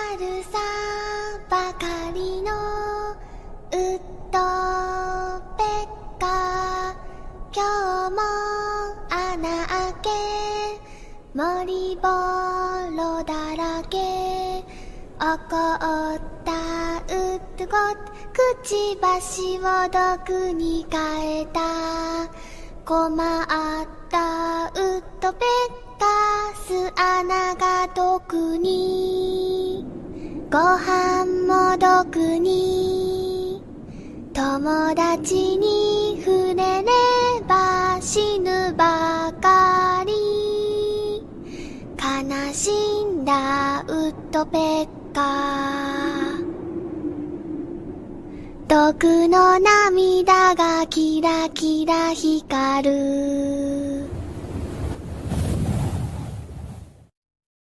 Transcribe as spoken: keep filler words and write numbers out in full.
るさばかりのウッドペッカー、今日も穴開け森ぼろだらけ、怒ったウッドゴッド、くちばしを毒に変えた、困ったウッドペッカー、巣穴が毒に、ご飯も毒に、友達に触れれば死ぬばかり、悲しんだウッドペッカー、毒の涙がキラキラ光る。